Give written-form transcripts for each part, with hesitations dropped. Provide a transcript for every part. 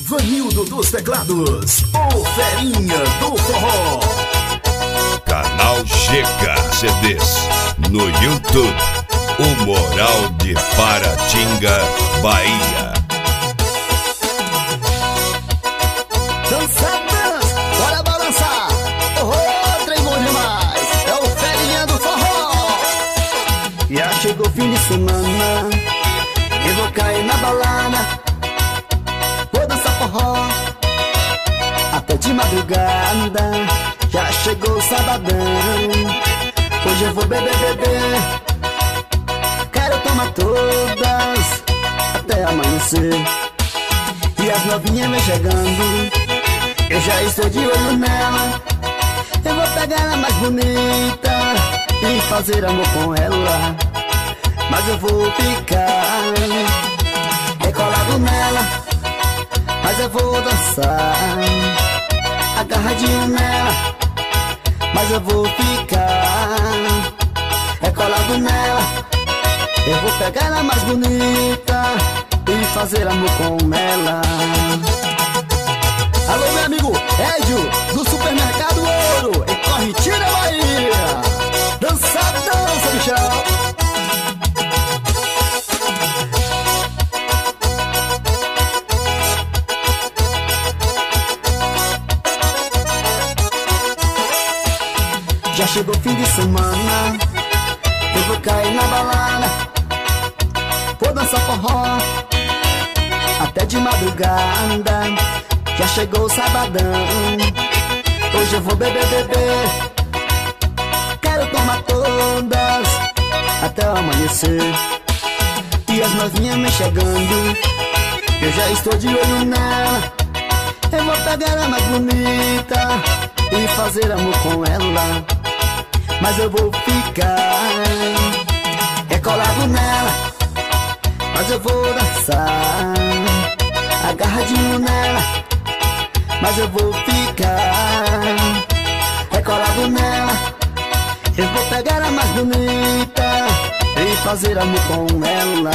Vanildo dos teclados, o Ferinha do Forró. Canal Chega CDs no YouTube, o Moral de Paratinga, Bahia. Dança, dança, bora balançar. Oh, trem bom demais. É o Ferinha do Forró. Já chegou o fim de semana, eu vou cair na balada. Vou dançar forró até de madrugada. Já chegou o sabadão, hoje eu vou beber, beber. Quero tomar todas até amanhecer. E as novinhas vem chegando, eu já estou de olho nela. Eu vou pegar a mais bonita e fazer amor com ela. Mas eu vou ficar colado nela. Mas eu vou dançar agarradinho nela. Mas eu vou ficar colado nela. Eu vou pegar a mais bonita e fazer amor com ela. Alô, meu amigo Edio, do Supermercado Ouro, em Corritina, Bahia. Dança, dança, bichão. Já chegou o fim de semana, eu vou cair na balada. Vou dançar forró até de madrugada. Já chegou o sabadão, hoje eu vou beber, beber. Quero tomar todas até o amanhecer. E as novinhas me chegando, eu já estou de olho nela. Eu vou pegar a mais bonita e fazer amor com ela. Mas eu vou ficar colado nela. Mas eu vou dançar agarradinho nela. Mas eu vou ficar colado nela. Eu vou pegar a mais bonita e fazer amor com ela.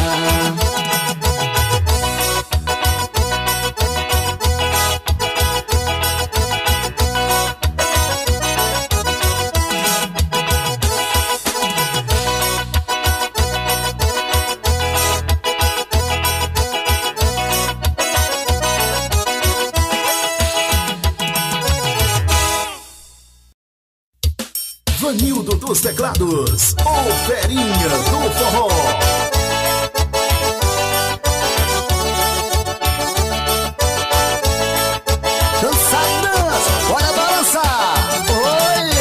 Vanildo dos teclados, o Ferinha do Forró. Dança, dança, bora balançar. Oi!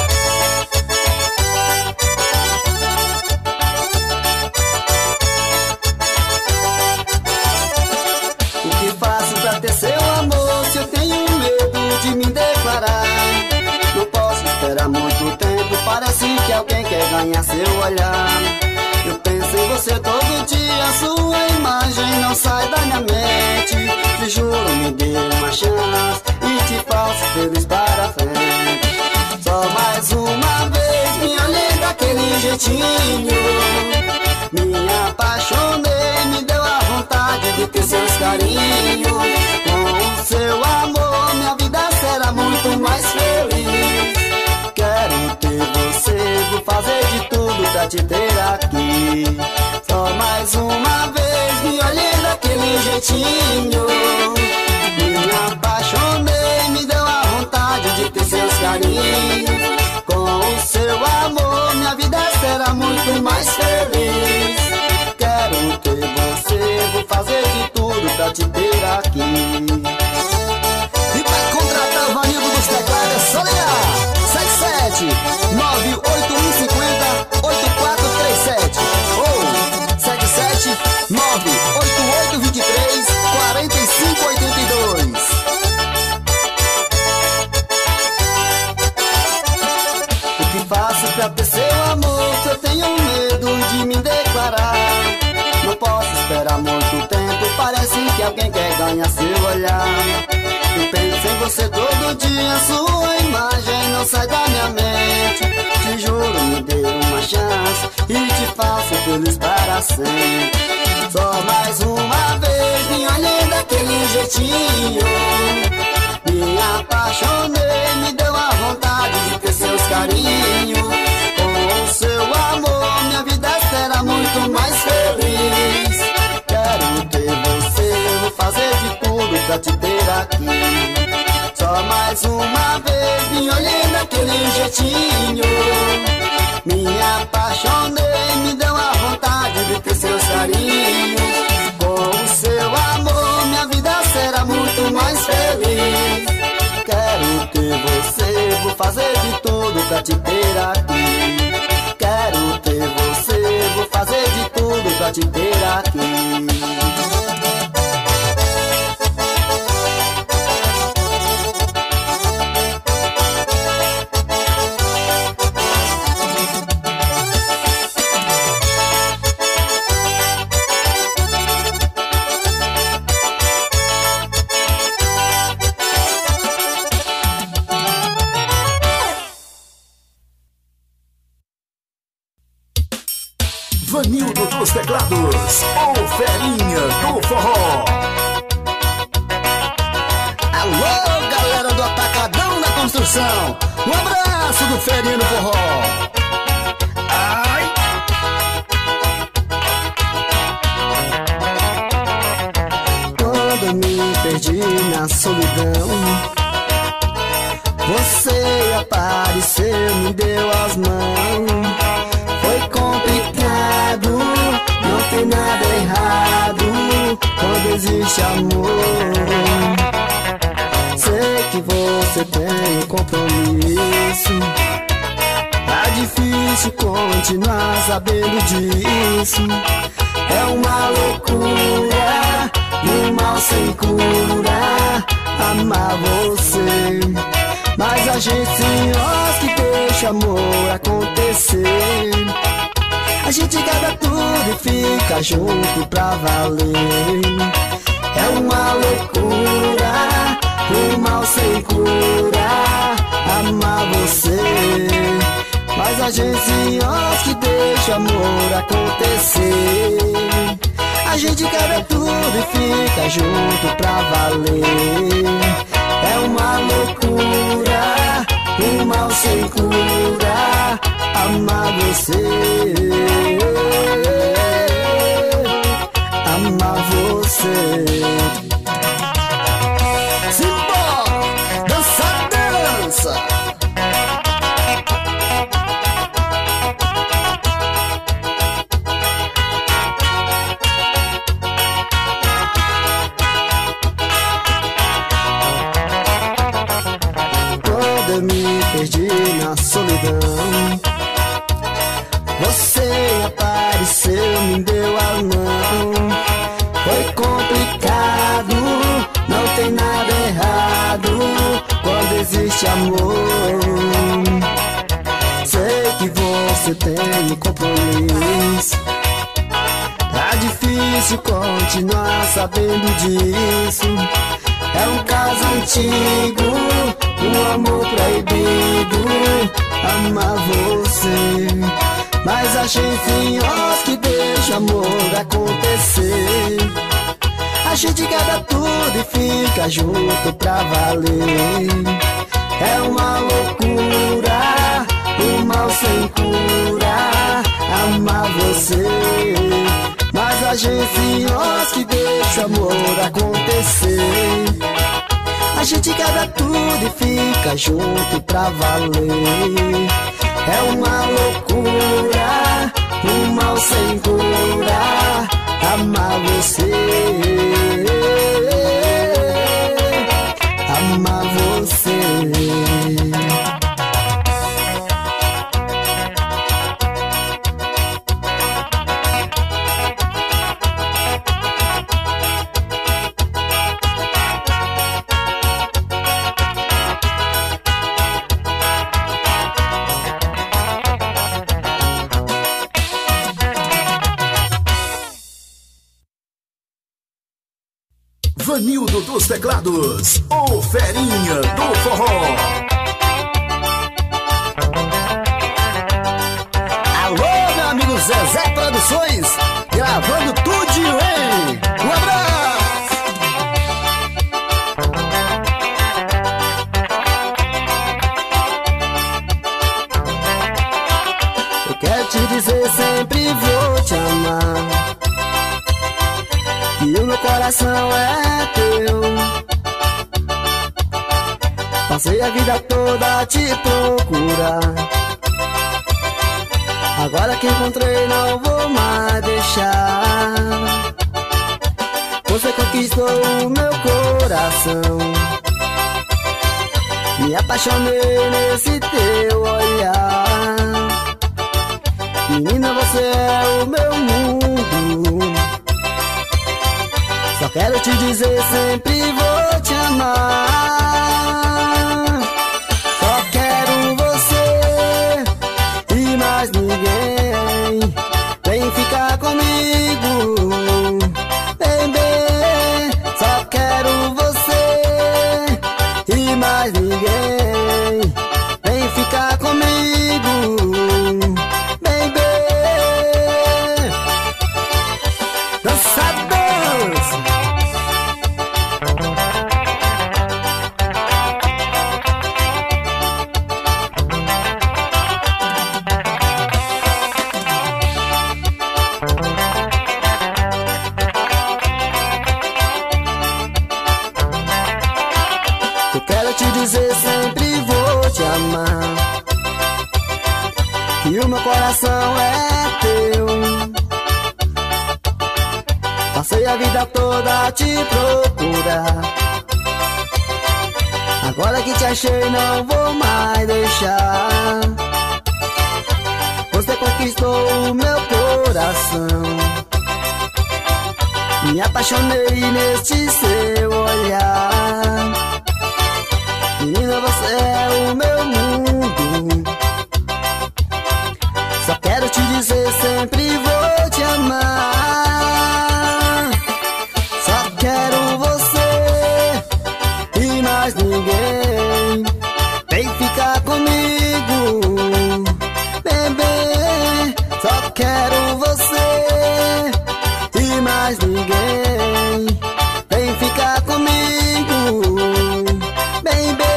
O que faço pra ter seu amor se eu tenho medo de me declarar? Não posso esperar muito tempo, parece que alguém quer ganhar seu olhar. Eu penso em você todo dia, sua imagem não sai da minha mente. Te juro, me dê uma chance e te faço feliz para frente. Só mais uma vez me olhei daquele jeitinho. Me apaixonei, me deu a vontade de ter seus carinhos. Com o seu amor minha vida será muito mais feliz. Quero ter você, vou fazer de tudo pra te ter aqui. Só mais uma vez me olhei daquele jeitinho. Me apaixonei, me deu a vontade de ter seus carinhos. Com o seu amor minha vida será muito mais feliz. Quero ter você, vou fazer de tudo pra te ter aqui. E pra contratar o Vanildo dos teclados é só ligar 77 98150 8437 ou 77 98823 4582. O que faço pra ter seu amor se eu tenho medo de me declarar? Não posso esperar muito tempo, parece que alguém quer ganhar seu olhar. Eu penso em você todo dia, sua imagem não sai da minha mente. Te juro, me dê uma chance e te faço feliz para sempre. Só mais uma vez me olhei daquele jeito. jeitinho. Me apaixonei, me deu a vontade de ter seus carinhos. Com o seu amor, minha vida será muito mais feliz. Quero ter você, vou fazer de tudo pra te ter aqui. Só mais uma vez, me olhei daquele jeitinho. Me apaixonei, me deu a vontade de ter seus carinhos. Com o seu amor, minha vida será muito mais feliz. Quero ter você, vou fazer de tudo pra te ter aqui. Quero ter você, vou fazer de tudo pra te ter aqui. Vanildo dos teclados, o Ferinha do Forró. Alô, galera do Atacadão da Construção, um abraço do Ferinha do Forró. Ai. Quando me perdi na solidão, você apareceu, me deu as mãos. Foi complicado, não tem nada errado quando existe amor. Sei que você tem um compromisso, tá difícil continuar sabendo disso. É uma loucura, um mal sem cura, amar você. Mas a gente se enrosca e deixa amor acontecer. A gente quebra tudo e fica junto pra valer. É uma loucura, um mal sem cura, amar você. Mas a gente se enrosca e deixa amor acontecer. A gente quebra tudo e fica junto pra valer. É uma loucura, um mal sem cura, amar você. Amar você. Simbora, dança, dança. Eu me perdi na solidão, você apareceu, me deu a mão. Foi complicado, não tem nada errado quando existe amor. Sei que você tem um compromisso, tá difícil continuar sabendo disso. É um caso antigo, um amor proibido, amar você. Mas a gente enrosca e deixa amor acontecer. A gente quebra tudo e fica junto pra valer. É uma loucura, um mal sem cura, amar você. Mas a gente enrosca e deixa amor acontecer. A gente quebra tudo e fica junto pra valer. É uma loucura, um mal sem cura, amar você. Amar você. Vanildo dos teclados, o Ferinha do Forró. Alô, meu amigo Zezé Produções, gravando tudo, hein? Um abraço! coração é teu. Passei a vida toda a te procurar. Agora que encontrei não vou mais deixar. Você conquistou o meu coração. Me apaixonei nesse teu olhar. Menina, você é o meu mundo. Só quero te dizer, sempre vou te amar. Só quero você e mais ninguém. Vem ficar comigo, baby. Só quero você e mais ninguém. Vem ficar comigo, baby. Dança, dança. Eu quero te dizer, sempre vou te amar. Que o meu coração é teu. Passei a vida toda a te procurar. Agora que te achei não vou mais deixar. Você conquistou o meu coração. Me apaixonei neste seu olhar. Menina, você é o meu mundo. Só quero te dizer, sempre vou te amar. Só quero você e mais ninguém. Vem ficar comigo, bebê. Só quero você e mais ninguém. Vem ficar comigo, baby.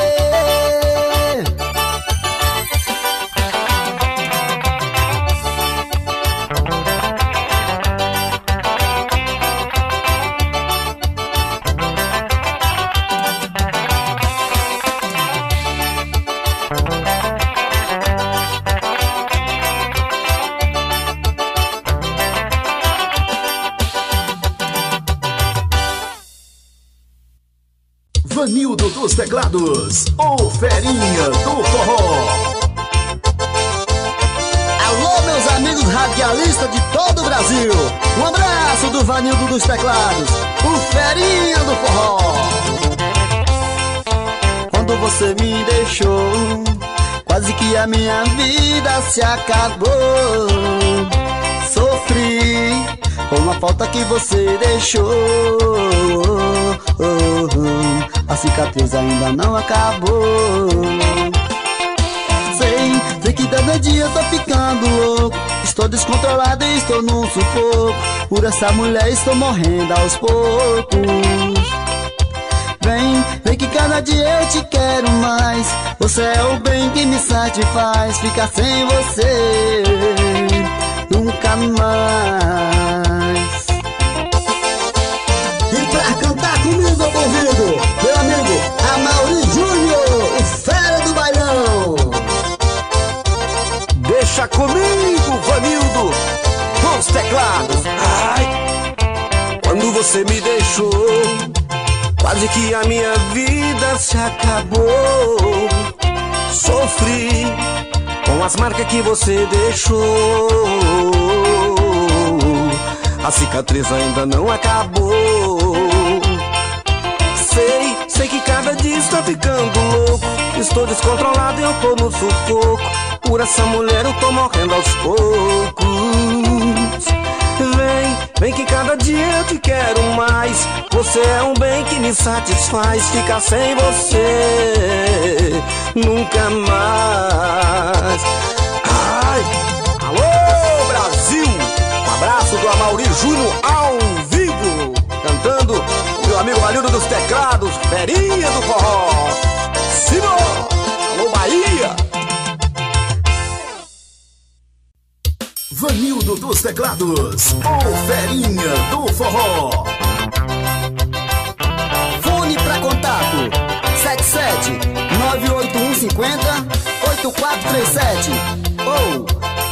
Vanildo dos Teclados, o Ferinha do Forró. Alô, meus amigos radialistas de todo o Brasil. Um abraço do Vanildo dos Teclados, o Ferinha do Forró. Quando você me deixou, quase que a minha vida se acabou. Sofri com a falta que você deixou. A cicatriz ainda não acabou. Sei que cada dia eu tô ficando louco. Estou descontrolado e estou num sufoco. Por essa mulher estou morrendo aos poucos. Vem que cada dia eu te quero mais. Você é o bem que me satisfaz. Ficar sem você nunca mais. E pra cantar comigo eu convido meu amigo Amaury Júnior, o fera do bailão. Deixa comigo, Vanildo dos Teclados. Ai, quando você me deixou, quase que a minha vida se acabou. Sofri com as marcas que você deixou. A cicatriz ainda não acabou. Sei que cada dia estou ficando louco. Estou descontrolado e eu tô no sufoco. Por essa mulher eu tô morrendo aos poucos. Vem que cada dia eu te quero mais. Você é um bem que me satisfaz. Ficar sem você nunca mais. Ai, alô Brasil. Um abraço do Amaury Júnior ao vivo, cantando o meu amigo Vanildo dos Teclados, Ferinha do Forró. Simão, alô Bahia. Vanildo dos Teclados, o Ferinha do Forró. 98150-8437 ou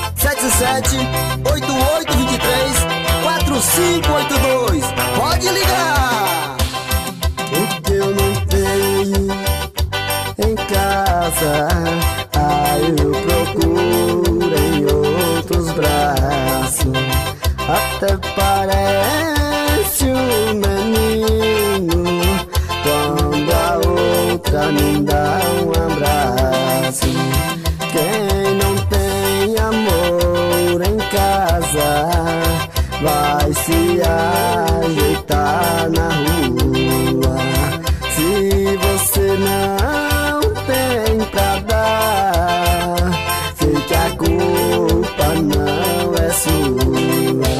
77-8823-4582. Pode ligar! O que eu não tenho em casa, eu procuro em outros braços. Até parece um menino quando a outra me dá um abraço. Quem não tem amor em casa vai se ajeitar na rua. Se você não tem pra dar, sei que a culpa não é sua.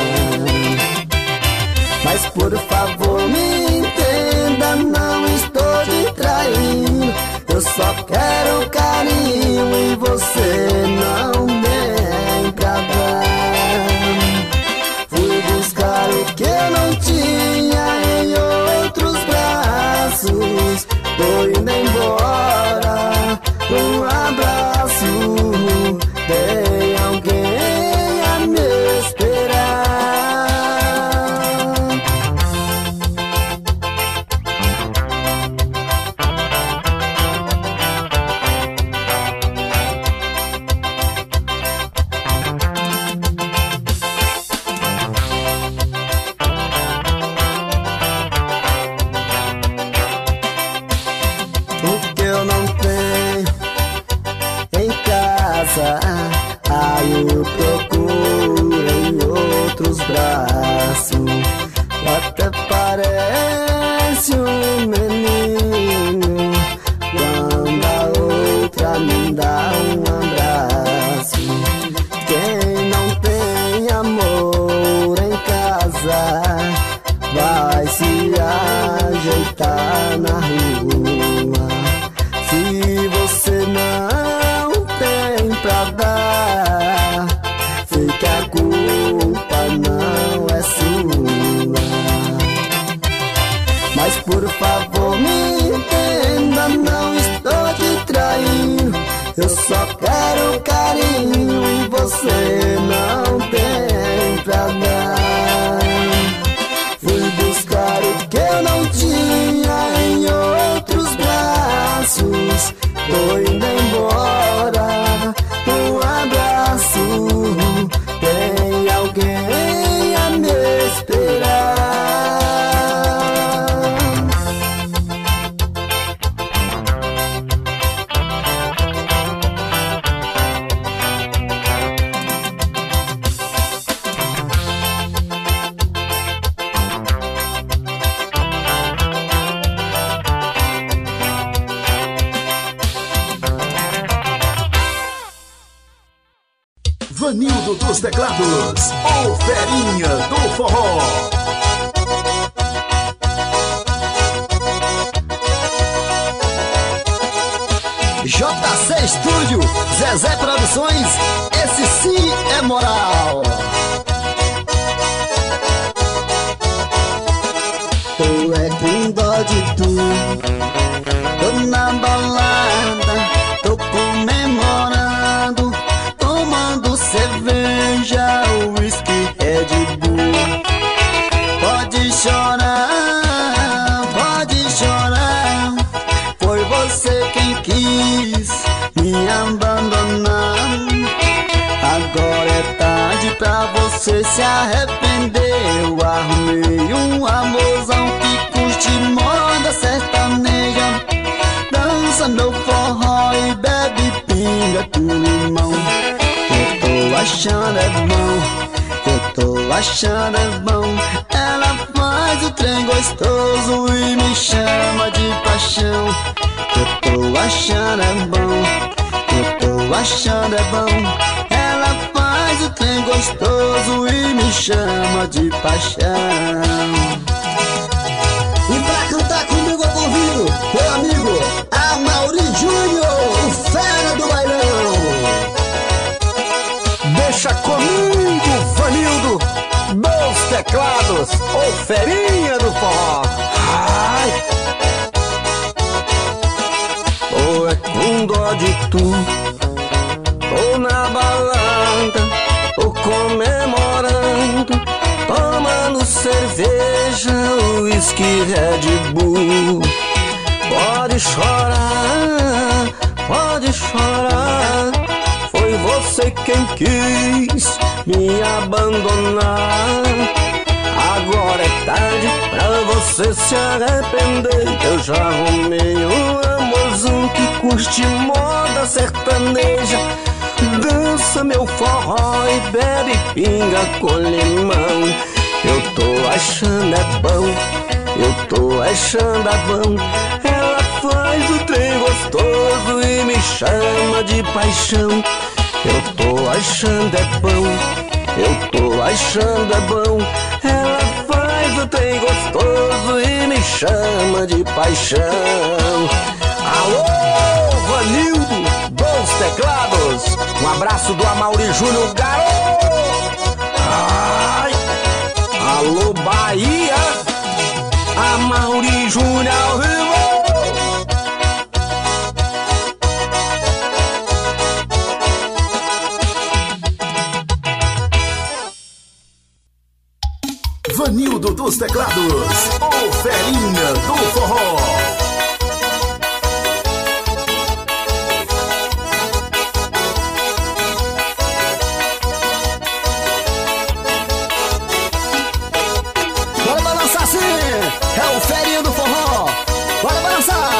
Mas por favor me entenda, não estou te traindo. Eu só quero carinho e você não tem pra dar. Fui buscar o que eu não tinha em outros braços. Tô indo embora, um abraço. Tem alguém a me esperar. O que eu não tenho em casa, eu procuro em outros braços. Até parece um menino quando a outra me dá um abraço. Quem não tem amor em casa vai se ajeitar na rua. Se você não tem pra dar, sei que a culpa não é sua. Mas por favor me entenda, não estou te traindo. Eu só quero carinho e você não tem pra dar. Fui buscar o que eu não tinha em outros braços. Tô indo embora, um abraço. Tem alguém a me esperar. Vanildo dos Teclados, o Ferinha do Forró. JC Estúdio, Zezé Produções, esse sim é moral. Tô é com dó de tu, tô na balada, tô comemorando, tomando cerveja, whisky, Red Bull. Pode chorar, foi você quem quis me abandonar. Agora é tarde pra você se arrepender. Eu arrumei um amorzão que curte moda sertaneja, dança no forró e bebe pinga com limão. Eu tô achando é bom, eu tô achando é bom. Ela faz o trem gostoso e me chama de paixão. Eu tô achando é bom, eu tô achando é bom. Ela faz o trem gostoso e me chama de paixão. E pra cantar comigo eu convido meu amigo Amaury Júnior, o fera do bailão. Deixa comigo, Vanildo dos Teclados, o Ferinha do Forró. Ai. gosto. Tô na balada, tô comemorando, tomando cerveja, uísque, Red Bull. Pode chorar, pode chorar, foi você quem quis me abandonar. Agora é tarde pra você se arrepender. Eu já arrumei um amorzão que curte moda sertaneja, dança meu forró e bebe pinga com limão. Eu tô achando é bom, eu tô achando é bom. Ela faz o trem gostoso e me chama de paixão. Eu tô achando é bom, eu tô achando é bom. Ela faz o trem gostoso e me chama de paixão. Alô, Vanildo dos teclados, um abraço do Amaury Júnior, garoto. Ai, alô Bahia, Amaury Júnior ao vivo. Vanildo dos teclados, o ferinha do forró. Bora balançar sim, é o ferinha do forró. Bora balançar.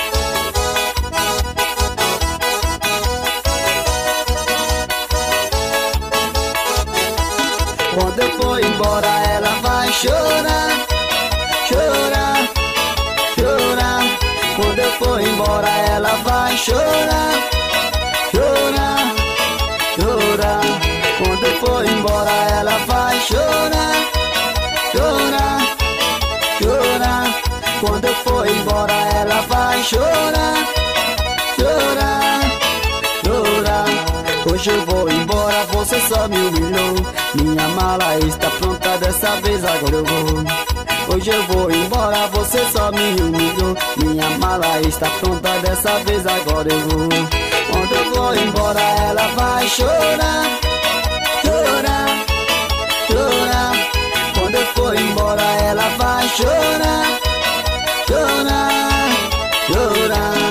Quando eu for embora ela vai chorar, chorar, chorar. Quando eu for embora ela vai chorar, chorar, chorar. Quando eu for embora ela vai chorar, chorar, chorar. Quando eu for embora ela vai chorar, chorar, chorar. Hoje eu vou embora, você só me humilhou. Minha mala está pronta, dessa vez agora eu vou. Hoje eu vou embora, você só me humilhou. Minha mala está pronta, dessa vez agora eu vou. Quando eu vou embora ela vai chorar, chorar, chorar. Quando eu for embora ela vai chorar, chorar, chorar.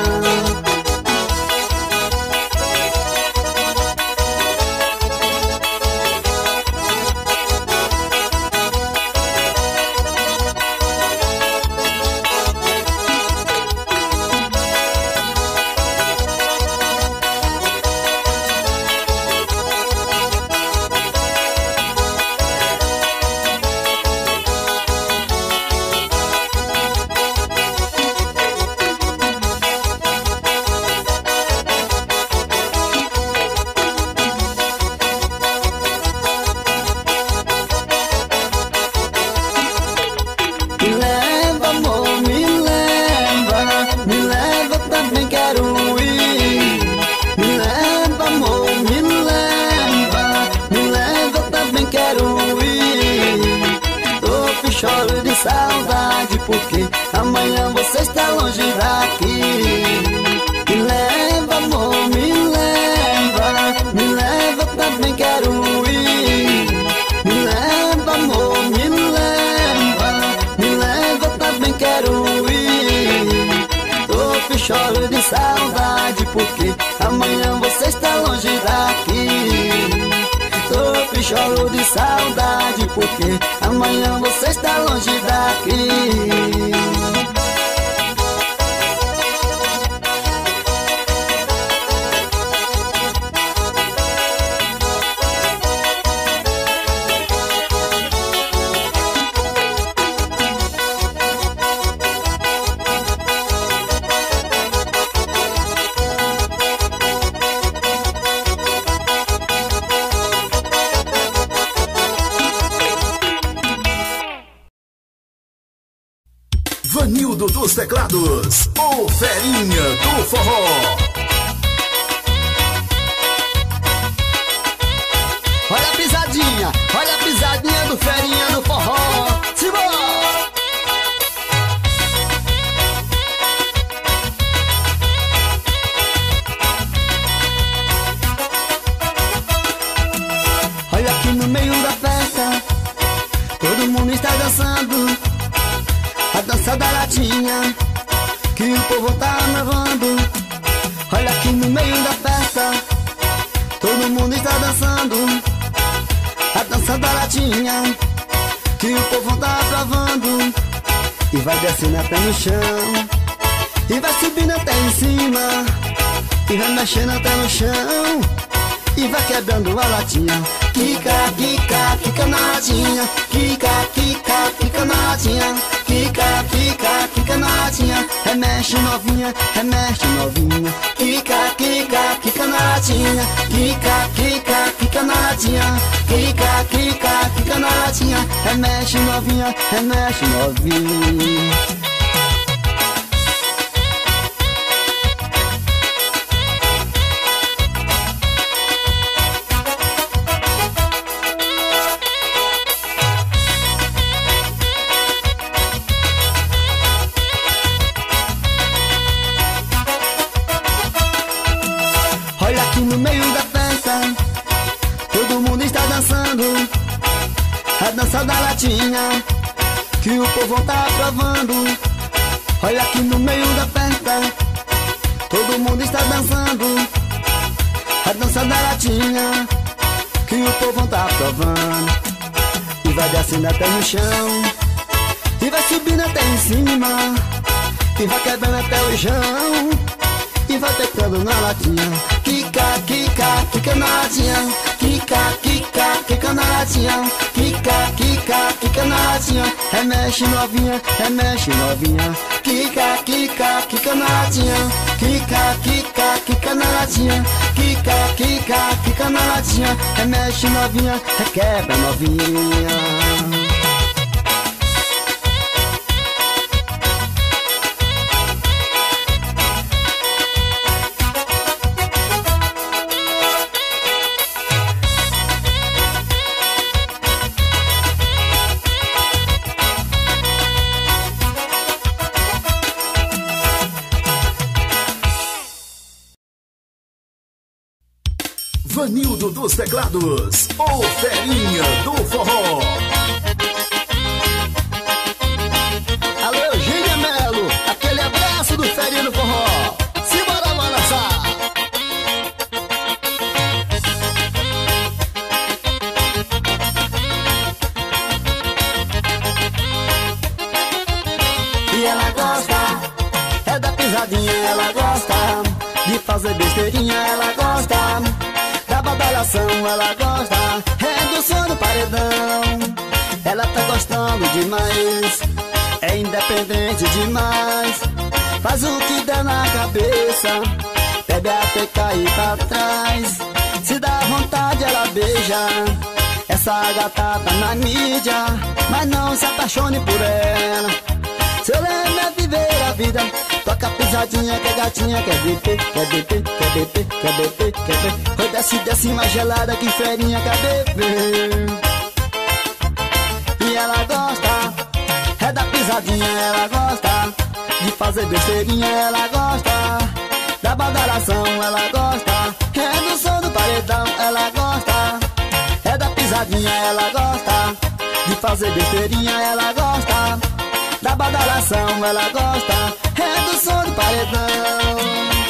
Choro de saudade porque amanhã você está longe daqui. Me leva, amor, me leva, eu também quero ir. Me leva, amor, me leva, eu também quero ir. Tô choro de saudade porque amanhã você está longe daqui. Sofro e choro de saudade porque amanhã você está longe daqui. Vanildo dos teclados, o ferinha do forró. Olha a pisadinha do ferinha do forró. Simbora! que o povo tá levando. Olha aqui no meio da festa, todo mundo está dançando a dança da latinha, que o povo tá provando. E vai descendo até no chão, e vai subindo até em cima, e vai mexendo até no chão, e vai quebrando a latinha. Quica, quica, quica na latinha. Quica, quica, quica na latinha. Quica, quica, quica na latinha. Remexe novinha, remexe novinha. Quica, quica, quica na latinha. Quica, quica, quica na latinha. Quica, quica, quica na latinha. Remexe novinha, remexe novinha. Olha aqui no meio da festa, todo mundo está dançando a dança da latinha, que o povo tá provando. Olha aqui no meio da festa, todo mundo está dançando a dança da latinha, que o povo tá provando. E vai descendo até no chão, e vai subindo até em cima, e vai quebrando até o chão, e vai tocando na latinha. Quica, quica, quica na latinha. Quica, quica, quica na latinha. Quica, quica, quica na latinha. Remexe novinha, remexe novinha. Quica, quica, quica na latinha. Quica, quica, quica na latinha. Quica, quica, quica na latinha. Remexe novinha, requebra novinha. Vanildo dos Teclados, o Ferinha do Forró. Alô, Eugênia Melo, aquele abraço do Ferinha do Forró. Simbora balançar. E ela gosta, é da pisadinha, ela gosta de fazer besteirinha, ela gosta da badalação, ela gosta é do som do paredão. Ela tá gostando demais, é independente demais, faz o que der na cabeça, bebe até cair pra trás. Se dá vontade ela beija, essa gata tá na mídia, mas não se apaixone por ela. Seu lema é viver a vida, toca pisadinha, quer gatinha, quer beber, quer beber, quer beber, quer beber, quer beber. Oi, desce, desce mais gelada que ferinha quer beber. E ela gosta, é da pisadinha, ela gosta de fazer besteirinha, ela gosta da badalação, ela gosta é do som do paredão, ela gosta é da pisadinha, ela gosta de fazer besteirinha, ela gosta da badalação, ela gosta é do som do paredão.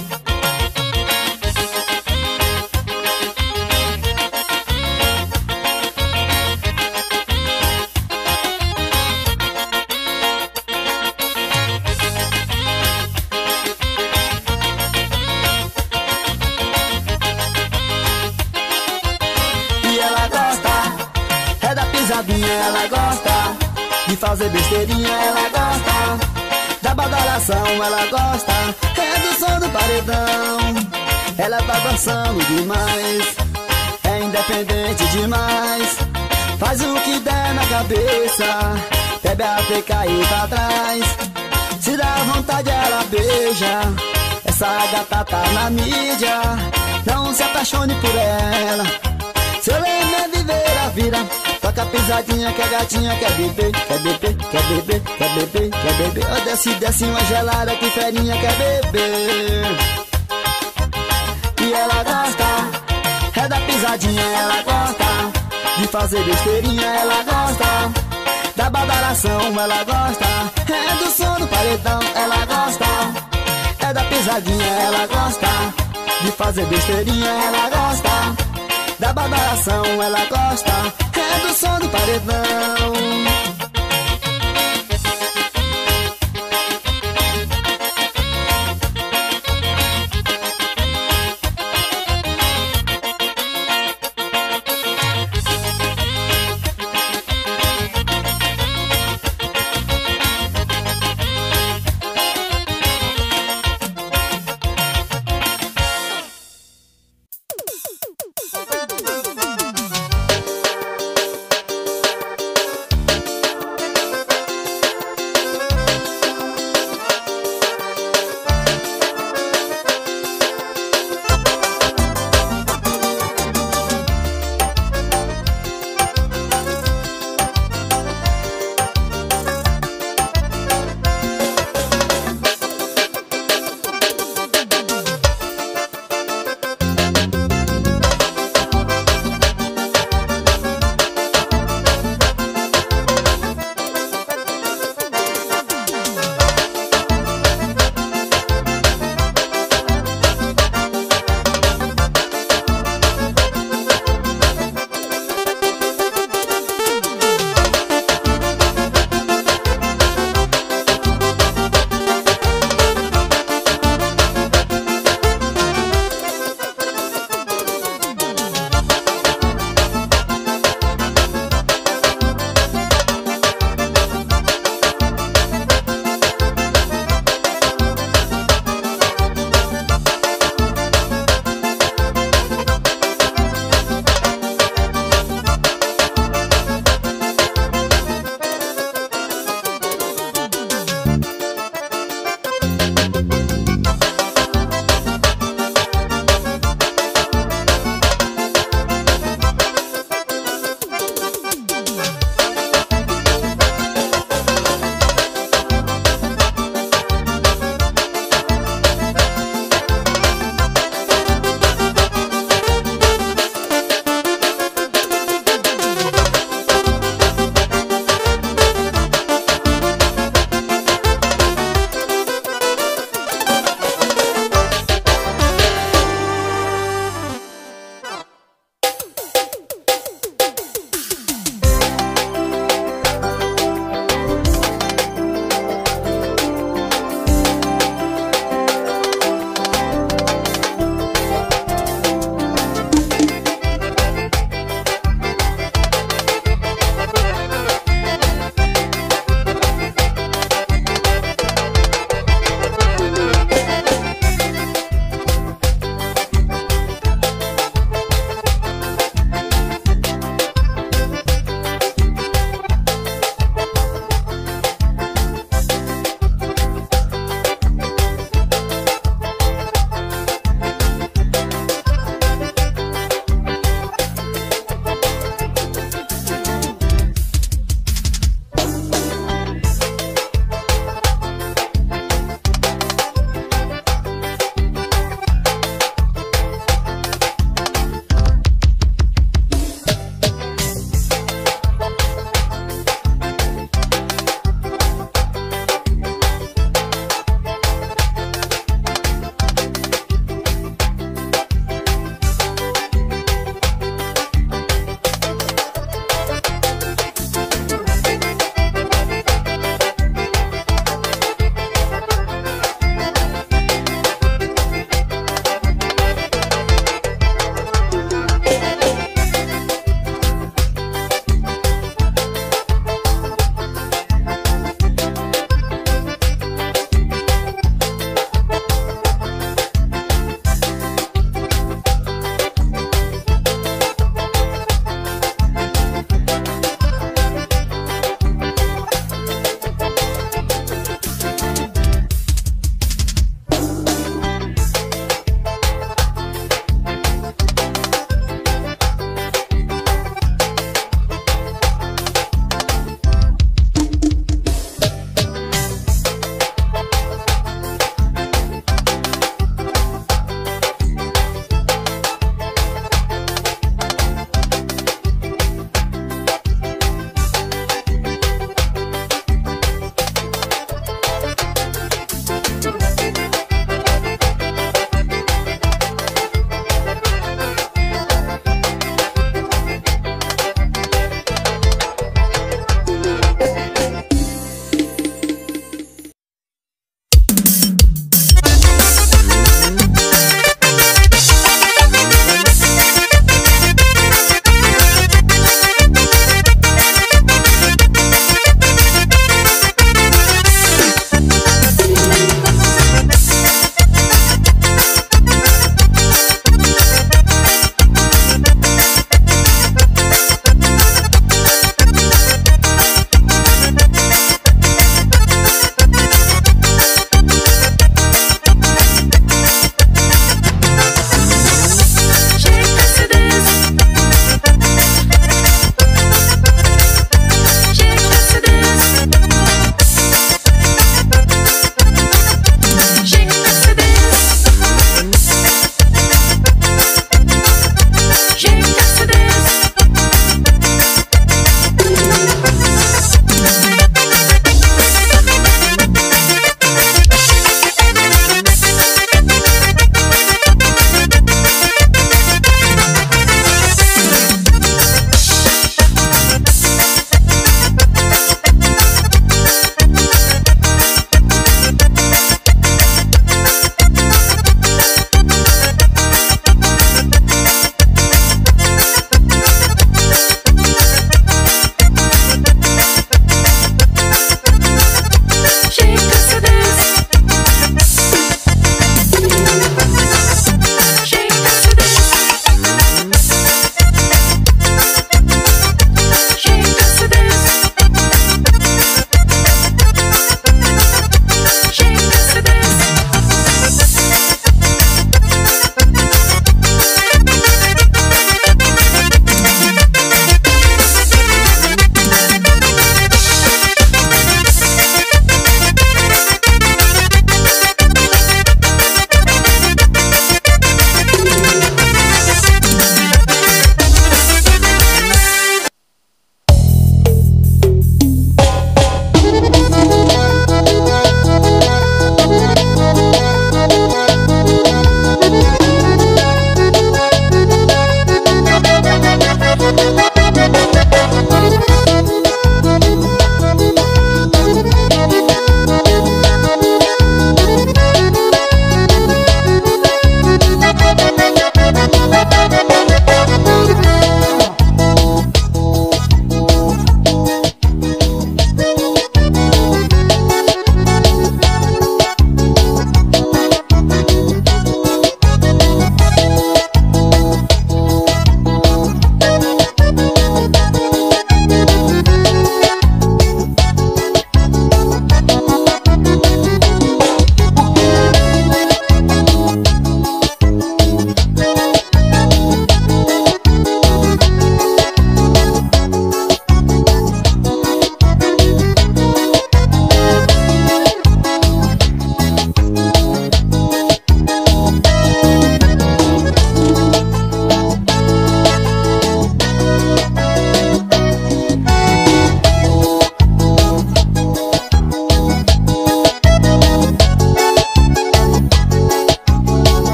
E ela gosta, é da pisadinha, ela gosta de fazer besteirinha, ela gosta da badalação, ela gosta é do som do paredão. Ela tá dançando demais, é independente demais, faz o que der na cabeça, bebe até cair pra trás. Se dá vontade ela beija, essa gata tá na mídia, não se apaixone por ela. Seu lema é viver a vida, toca pisadinha, quer gatinha, quer beber, quer beber, quer beber, quer beber, quer beber. Oh, desce, desce uma gelada que ferinha quer beber. E ela gosta, é da pisadinha, ela gosta de fazer besteirinha, ela gosta da badalação, ela gosta é do som do paredão, ela gosta risadinha ela gosta, de fazer besteirinha ela gosta, da badalação ela gosta, é do som do paredão.